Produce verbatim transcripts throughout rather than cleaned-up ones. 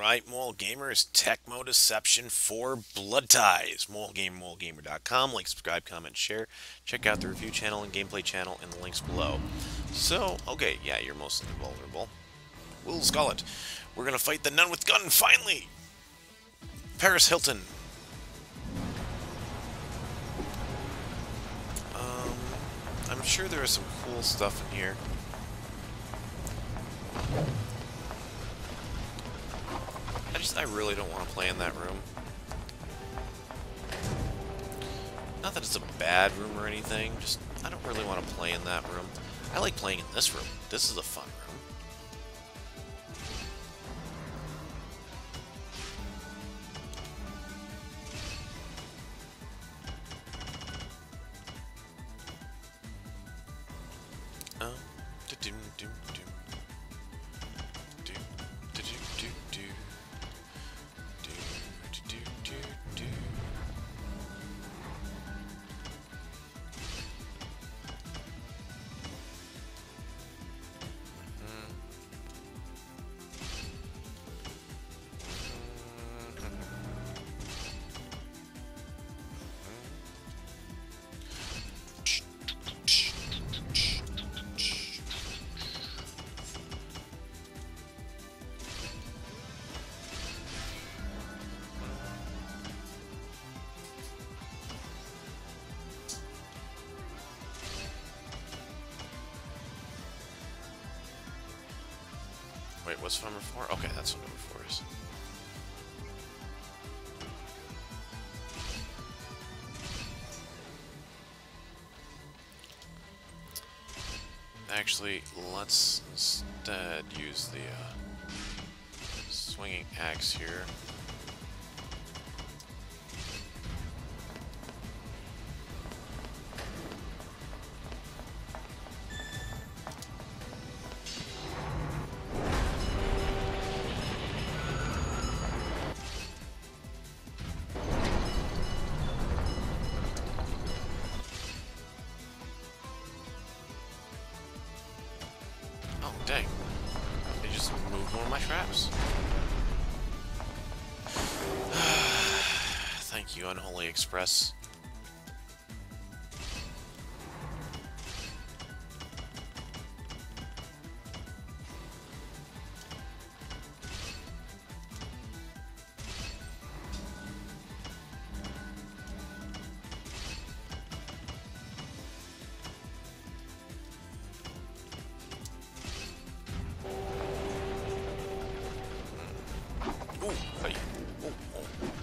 Alright, Mole Gamers, Tecmo Deception for Blood Ties. MoleGamer, MoleGamer dot com. Like, subscribe, comment, share. Check out the review channel and gameplay channel in the links below. So, okay, yeah, you're mostly invulnerable. Will Scarlet. We're gonna fight the Nun with Gun, finally! Paris Hilton. Um, I'm sure there is some cool stuff in here. I just, I really don't want to play in that room. Not that it's a bad room or anything, just, I don't really want to play in that room. I like playing in this room. This is a fun room. Um, do-do, do-do. Wait, what's number four? Okay, that's what number four is. Actually, let's instead use the uh, swinging axe here. Oh, dang. They just moved one of my traps. Thank you, Unholy Express. Ooh, hey. Ooh, ooh.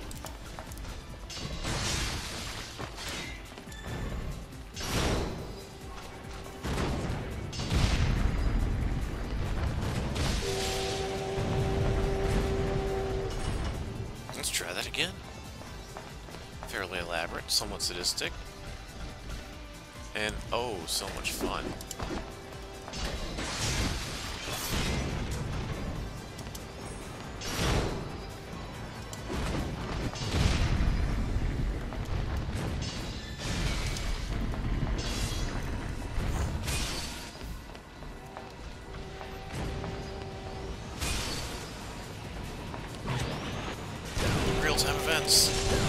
Let's try that again. Fairly elaborate, somewhat sadistic. And oh, so much fun. Real-time events.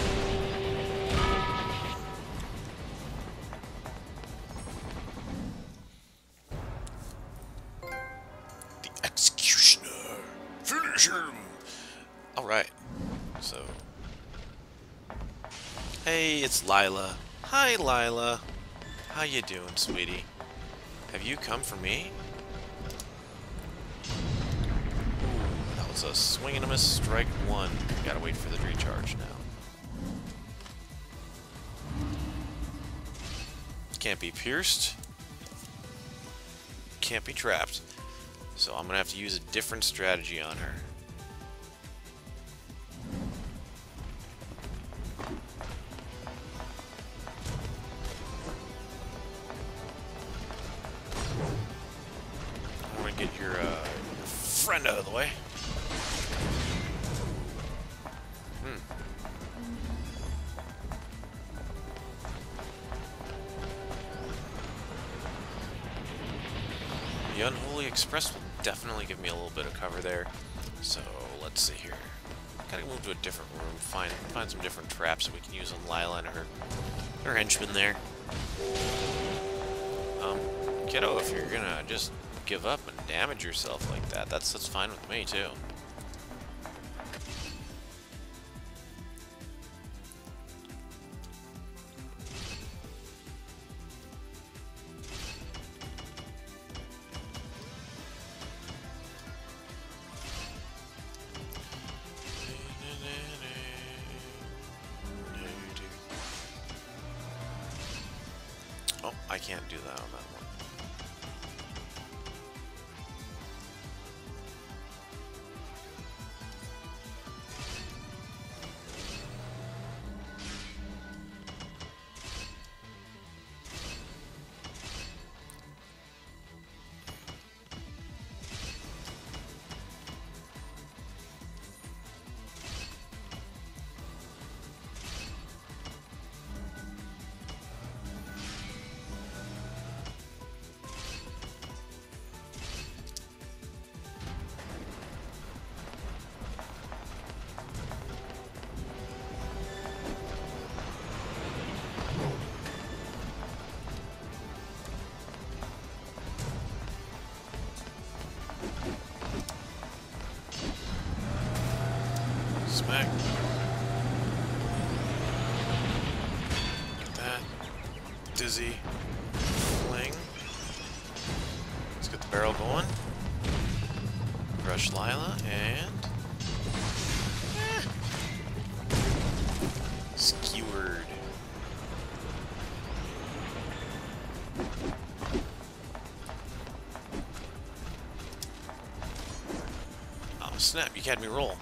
The Executioner. Finish him. All right. So, hey, it's Lila. Hi, Lila. How you doing, sweetie? Have you come for me? That was a swing and a miss, strike one. Gotta wait for the recharge now. Can't be pierced. Can't be trapped. So I'm gonna have to use a different strategy on her. I'm gonna get your uh, friend out of the way. Hmm. The Unholy Express will definitely give me a little bit of cover there. So let's let's see here. Gotta move to a different room. Find find some different traps that we can use on Lila and her her henchmen there. Um, kiddo, if you're gonna just give up and damage yourself like that, that's that's fine with me too. Oh, I can't do that on that one. Smack. Get that. Dizzy. Fling. Let's get the barrel going. Rush Lila and... Eh. Skewered. Oh snap, you had me roll.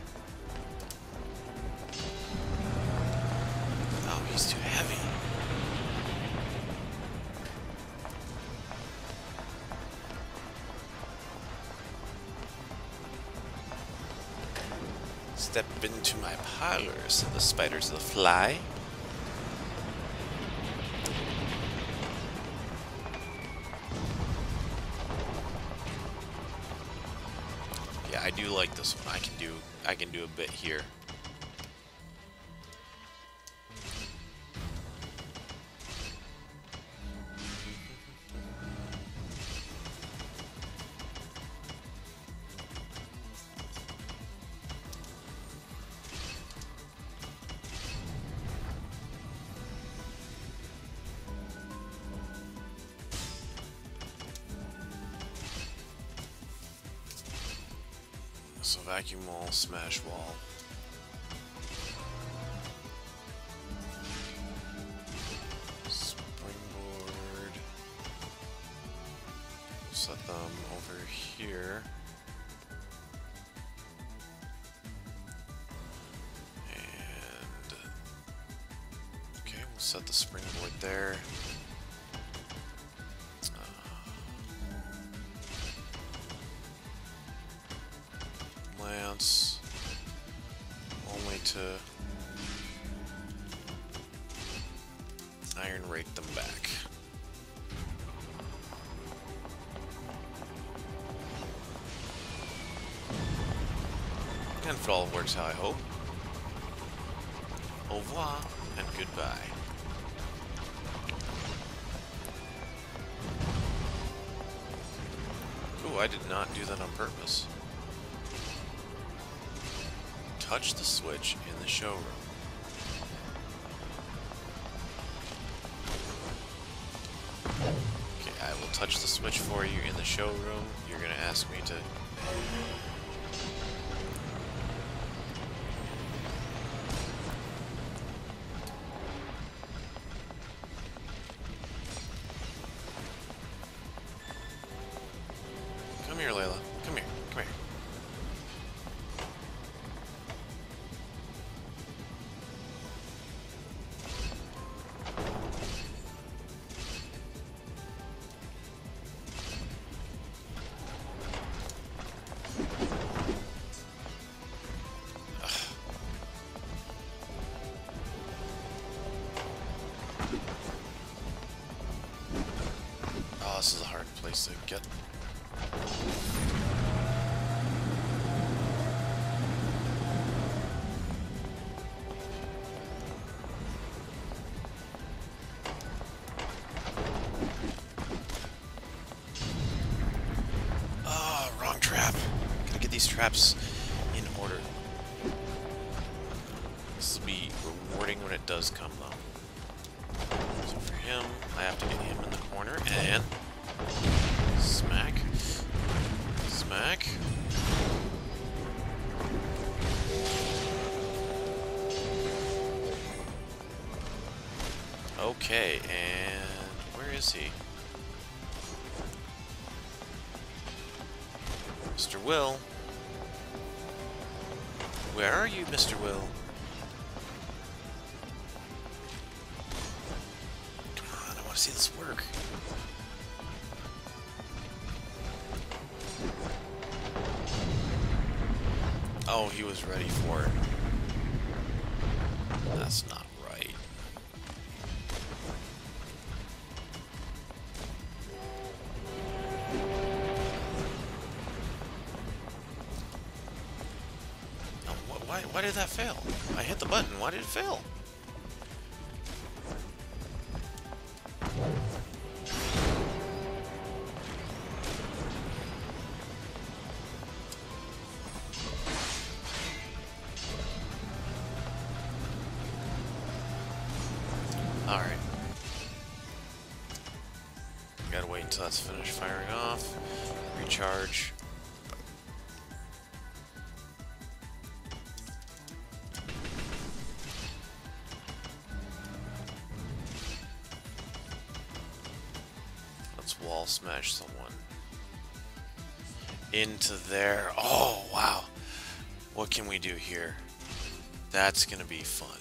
He's too heavy. Step into my parlor, said the spider to the fly. Yeah, I do like this one. I can do I can do a bit here. So vacuum wall, smash wall. Springboard. Set them over here. And okay, we'll set the springboard there. Lance, only to iron rake them back. And if it all works how I hope, au revoir and goodbye. Ooh, I did not do that on purpose. Touch the switch in the showroom. Okay, I will touch the switch for you in the showroom. You're gonna ask me to... Come here, Layla. Come here. Come here. Oh, this is a hard place to get. traps in order. This will be rewarding when it does come, though. So for him, I have to get him in the corner, and smack. Smack. Okay, and where is he? Mister Will? Where are you, Mister Will? Come on, I want to see this work. Oh, he was ready for it. That's not right. Why, why did that fail? I hit the button. Why did it fail? Alright. Gotta wait until that's finished firing off. Recharge. Wall smash someone into there. Oh wow, what can we do here? That's gonna be fun.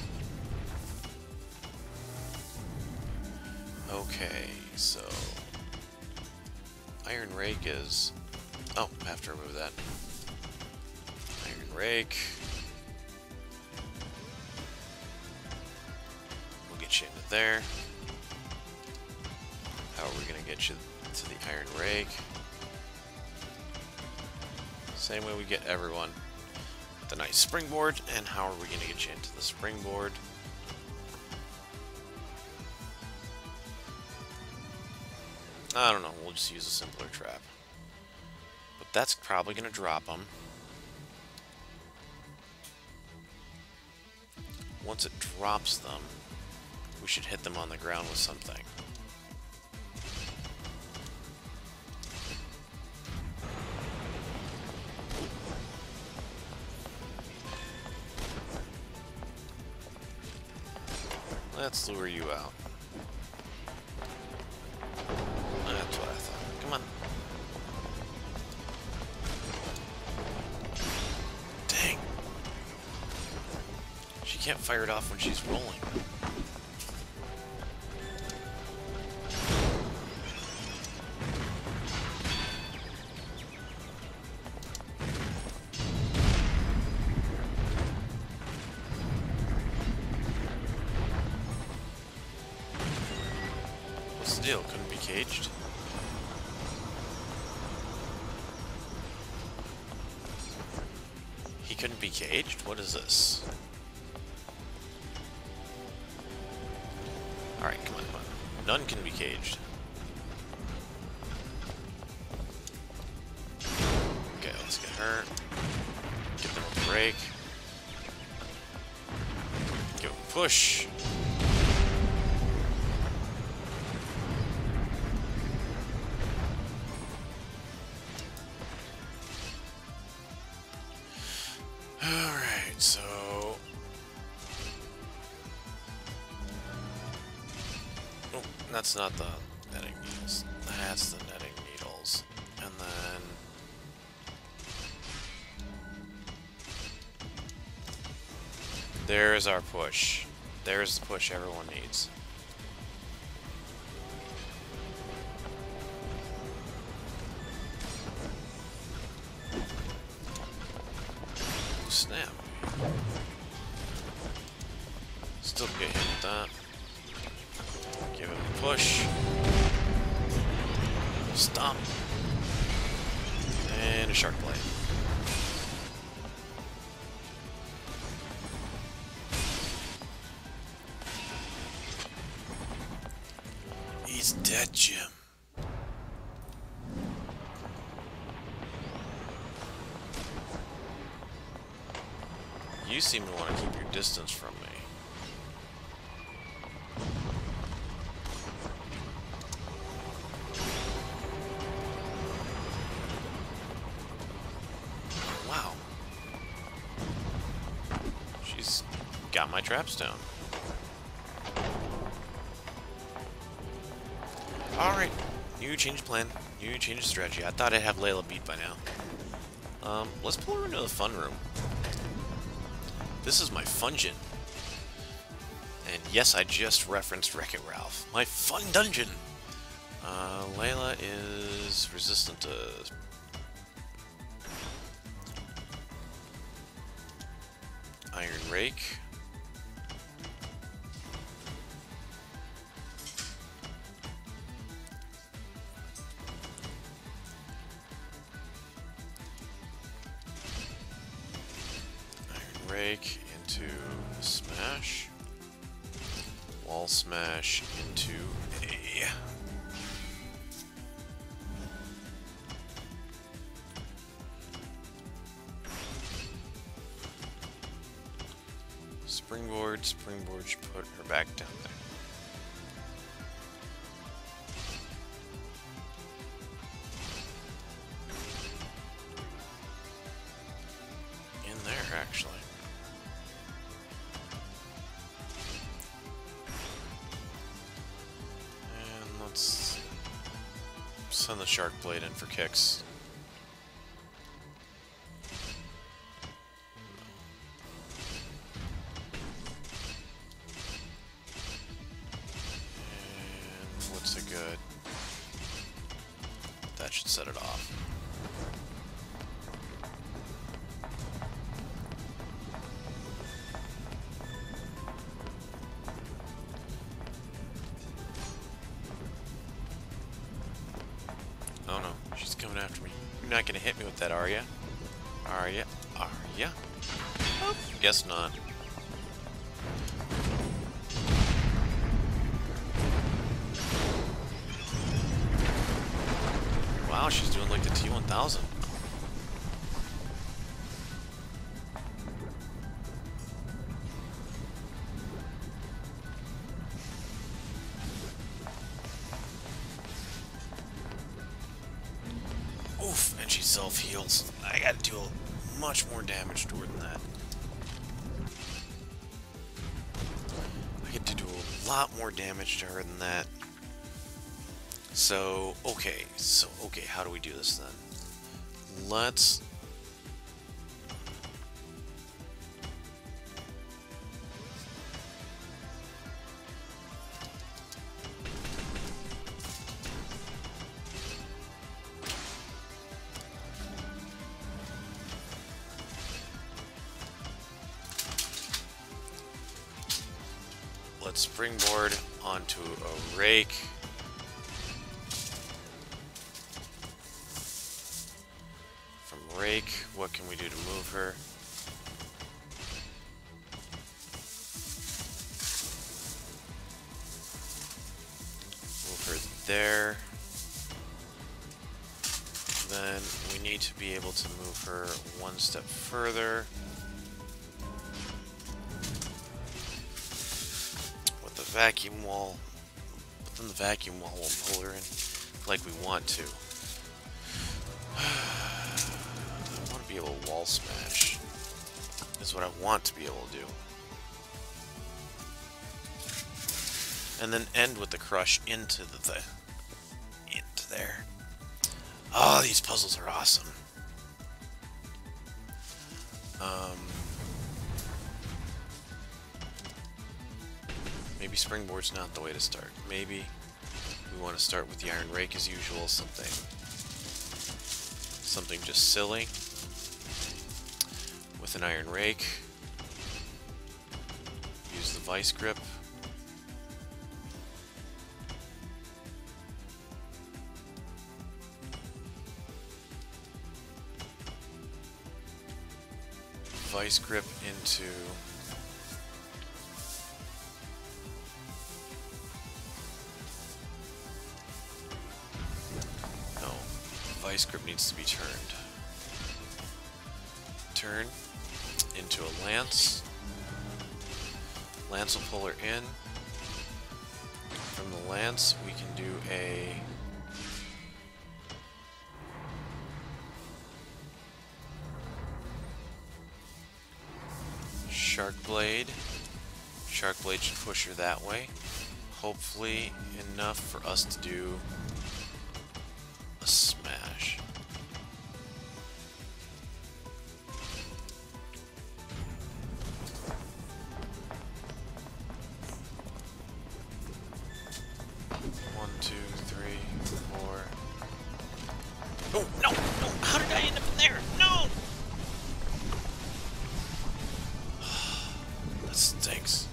Okay, so Iron Rake is, oh, I have to remove that. Iron Rake, we'll get you into there. How are we going to get you to the Iron Rake? Same way we get everyone. The nice springboard, and how are we going to get you into the springboard? I don't know, we'll just use a simpler trap. But that's probably going to drop them. Once it drops them, we should hit them on the ground with something. Let's lure you out. That's what I thought. Come on. Dang. She can't fire it off when she's rolling. Deal, couldn't be caged. He couldn't be caged? What is this? Alright, come on, come on. None can be caged. Okay, let's get her. Get them a break. Give him a push. So, oh, that's not the netting needles. That's the netting needles. And then there's our push. There's the push everyone needs. Snap. Still get hit with that. Give him a push. Stomp. And a shark blade. He's dead, Jim. You seem to want to keep your distance from me. Wow. She's got my traps down. Alright. New change plan. New change of strategy. I thought I'd have Layla beat by now. Um, let's pull her into the fun room. This is my Fungeon. And yes, I just referenced Wreck-It Ralph. My fun dungeon! Uh, Layla is resistant to... Iron Rake. Rake into Smash. Wall Smash into A. Springboard, Springboard should put her back down there. In there, actually. Let's send the Shark Blade in for kicks. And what's a good? That should set it off. Oh no, she's coming after me. You're not gonna hit me with that, are ya? Are ya? Are ya? Oh, guess not. Wow, she's doing like the T one thousand. Oof, and she self-heals. I gotta do much more damage to her than that. I get to do a lot more damage to her than that. So, okay, so, okay, how do we do this then? Let's... Let's springboard onto a rake. From rake, what can we do to move her? Move her there. Then we need to be able to move her one step further. Vacuum wall, but then the vacuum wall won't pull her in like we want to. I want to be able to wall smash. Is what I want to be able to do. And then end with the crush into the, the into there. Oh, these puzzles are awesome. Um. Maybe springboard's not the way to start. Maybe we want to start with the Iron Rake as usual, something something just silly. With an Iron Rake. Use the Vice Grip. Vice Grip into Vice Grip needs to be turned. Turn. into a lance. Lance will pull her in. From the lance, we can do a Shark Blade. Shark Blade should push her that way. Hopefully enough for us to do a smash. One, two, three, four. Oh, no! No! How did I end up in there? No! That stinks.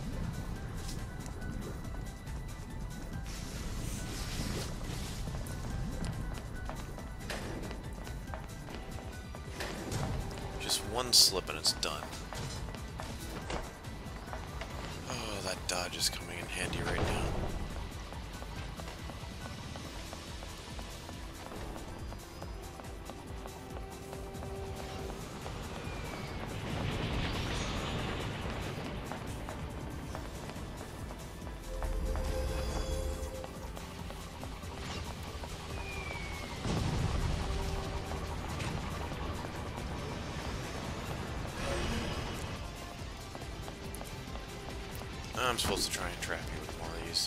Just one slip and it's done. Oh, that dodge is coming in handy right now. I'm supposed to try and trap you with one of these.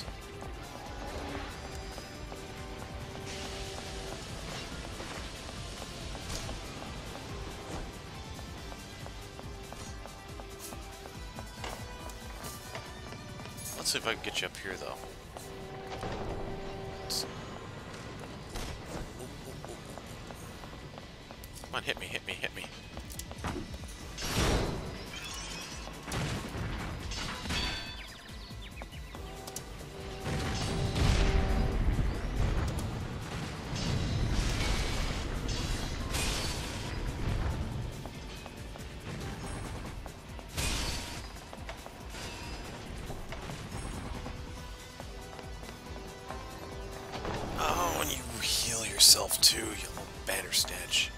Let's see if I can get you up here, though. Let's... Come on, hit me, hit me, hit me. Yourself too, you little Bandersnatch.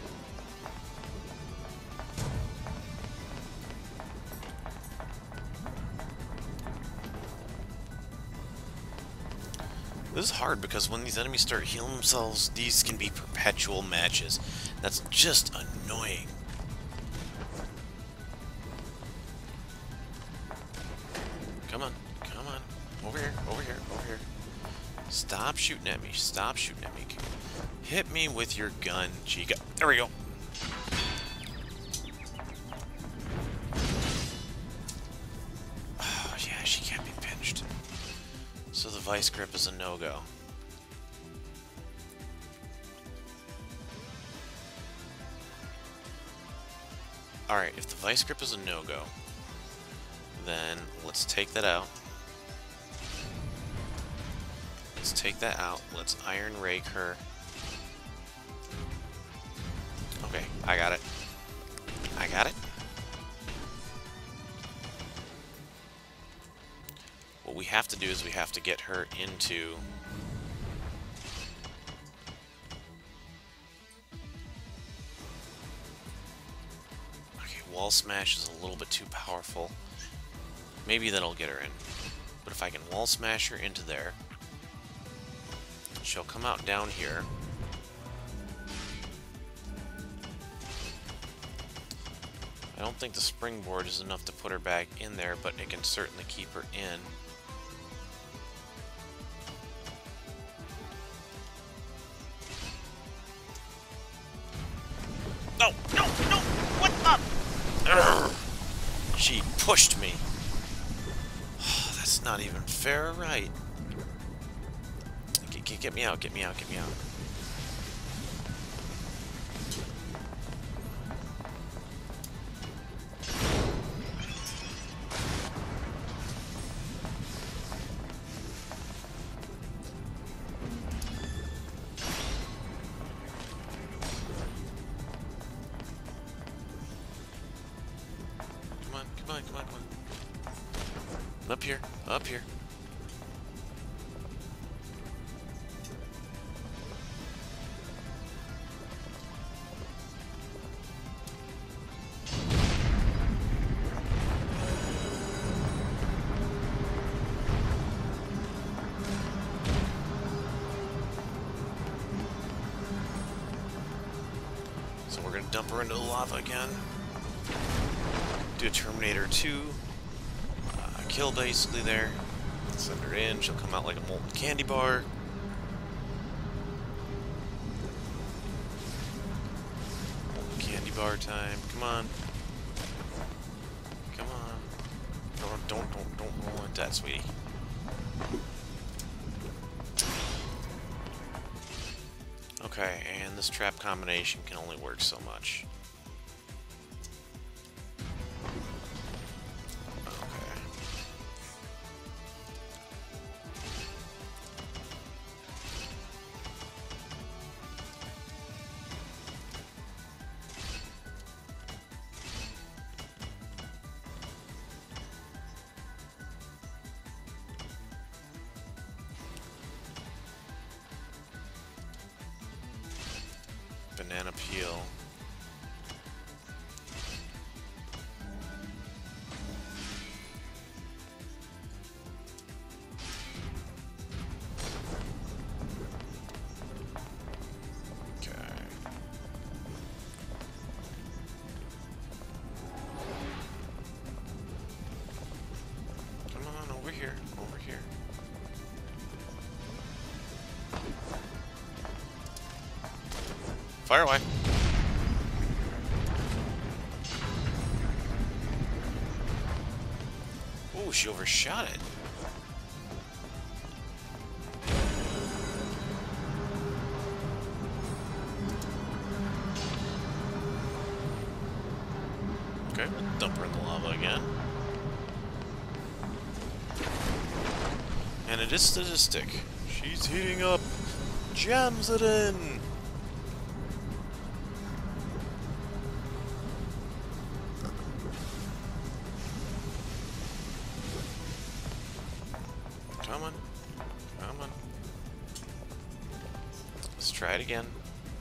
This is hard because when these enemies start healing themselves, these can be perpetual matches. That's just annoying. Come on, come on. Over here, over here, over here. Stop shooting at me. Stop shooting at me. Hit me with your gun, Chica. There we go. Oh, yeah, she can't be pinched. So the vice grip is a no-go. Alright, if the vice grip is a no-go, then let's take that out. Let's take that out. Let's Iron Rake her. Okay, I got it. I got it. What we have to do is we have to get her into... Okay, Wall Smash is a little bit too powerful. Maybe that'll get her in. But if I can Wall Smash her into there, she'll come out down here. I don't think the springboard is enough to put her back in there, but it can certainly keep her in. No, no, no! What the? Urgh. She pushed me. That's not even fair or right. Get, get me out, get me out, get me out. Come on, come on, come on, come on. Up here, up here. dump her into the lava again. Do a Terminator two. Uh, kill basically there. Send her in. She'll come out like a molten candy bar. Molten candy bar time. Come on. Come on. Don't, don't, don't, don't roll into that, sweetie. Okay, and this trap combination can only work so much. Okay. Banana peel. Okay. Come on, over here, over here. Fire away. Oh, she overshot it. Okay, we'll dump her in the lava again. And it is statistic. She's heating up. Jams it in. Come on. Come on. Let's try it again.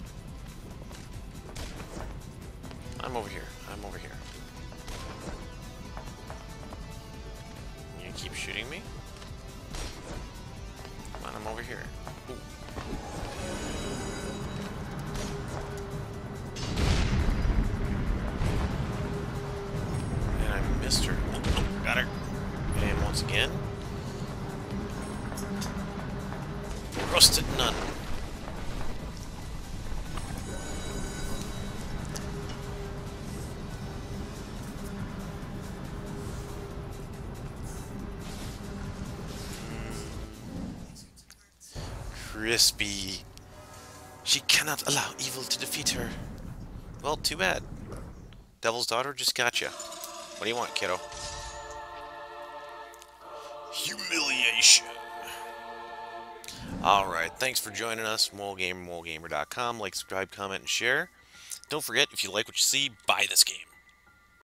I'm over here. I'm over here. You keep shooting me? Come on, I'm over here. Ooh. And I missed her. Oh, oh, got her. And once again. Roasted nut. Crispy. She cannot allow evil to defeat her. Well, too bad. Devil's daughter just got you. What do you want, kiddo? Humiliation. Alright, thanks for joining us. MoleGamer, Mole Gamer dot com. Like, subscribe, comment, and share. Don't forget, if you like what you see, buy this game.